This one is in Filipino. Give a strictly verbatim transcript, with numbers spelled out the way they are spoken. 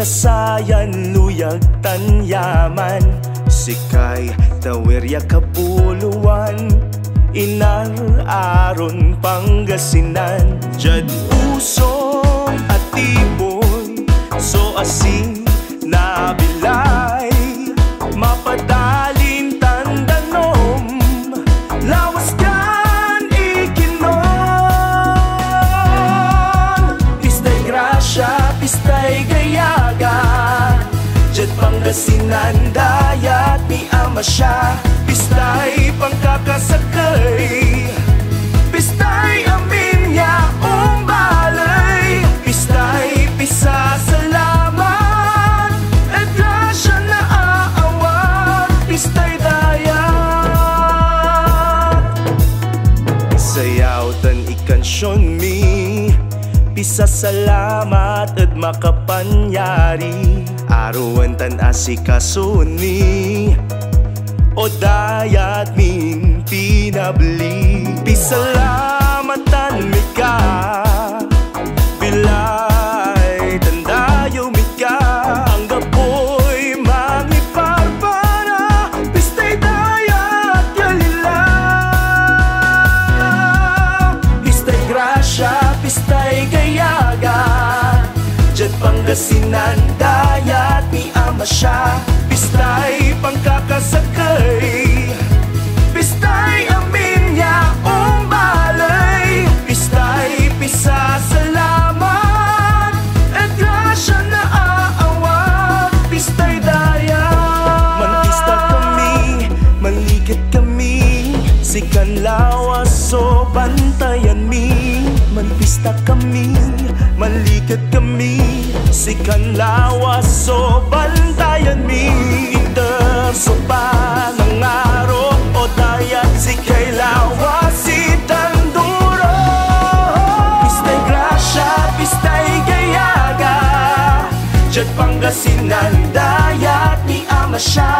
nasayan luyag tanyaman, sikay tawerya kapuluan, Inar-aron Pangasinan, jad usong at tibon, so asin na bilay, mapadalin tandanom, lawas kan ikinon. Pistay grasya, pistay gayaga, jad Pangasinan dayat ni Amasya, pistay pangkakasakay, pistay amin niya umbalay, pistay pisa salamat, at grasya na aawat, pistay dayat. Sayaw tan ikansyon mi, pisa salamat at makapanyari, arawan tan asikasun mi, o dayat min pinabli. Pisalamatan mi ka, bilay tandayo mi ka, ang gapoy mangiparbara, pistay dayat yalila. Pistay grasya, pistay gayaga, jad Pangasinan dayat ni Amasya, pistay pangkakasakay, pistay amin niya umbalay, pistay pisa salamat, at grasya na aawat, pistay dayat. Manpista kami, manlikat kami, sikan lawas so bantayan mi. Manpista kami, manlikat kami, sikan lawas so bantayan mi. So pa ng araw o dayat sikay lawas si Tanduro, pistay grasya, pistay gayaga, jad Pangasinan dayat ni Amasya,